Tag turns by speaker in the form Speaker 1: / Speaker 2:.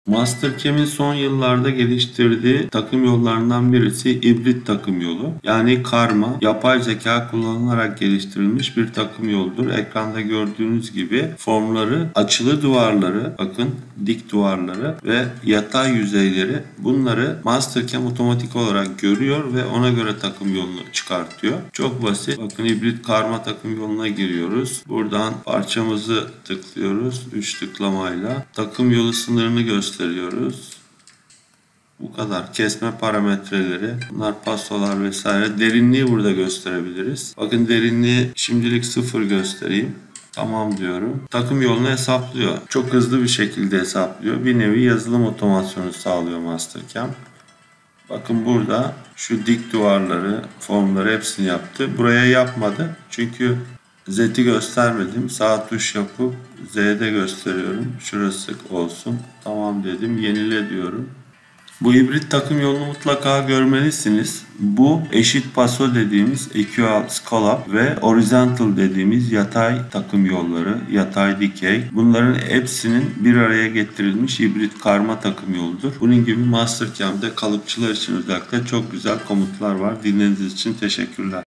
Speaker 1: Mastercam'in son yıllarda geliştirdiği takım yollarından birisi hibrit takım yolu. Yani karma, yapay zeka kullanılarak geliştirilmiş bir takım yoludur. Ekranda gördüğünüz gibi formları, açılı duvarları, bakın dik duvarları ve yatay yüzeyleri, bunları Mastercam otomatik olarak görüyor ve ona göre takım yolunu çıkartıyor. Çok basit. Bakın hibrit karma takım yoluna giriyoruz. Buradan parçamızı tıklıyoruz. 3 tıklamayla takım yolu sınırını gösteriyoruz. Bu kadar. Kesme parametreleri, bunlar pasolar vesaire. Derinliği burada gösterebiliriz. Bakın derinliği şimdilik 0 göstereyim. Tamam diyorum. Takım yolunu hesaplıyor. Çok hızlı bir şekilde hesaplıyor. Bir nevi yazılım otomasyonu sağlıyor Mastercam. Bakın burada şu dik duvarları, formları hepsini yaptı. Buraya yapmadı. Çünkü Z'yi göstermedim. Sağ tuş yapıp Z'de gösteriyorum. Şurası olsun. Tamam dedim. Yenile diyorum. Bu hibrit takım yolunu mutlaka görmelisiniz. Bu eşit paso dediğimiz equal scallop ve horizontal dediğimiz yatay takım yolları, yatay dikey. Bunların hepsinin bir araya getirilmiş hibrit karma takım yoludur. Bunun gibi Mastercam'de kalıpçılar için özellikle çok güzel komutlar var. Dinlediğiniz için teşekkürler.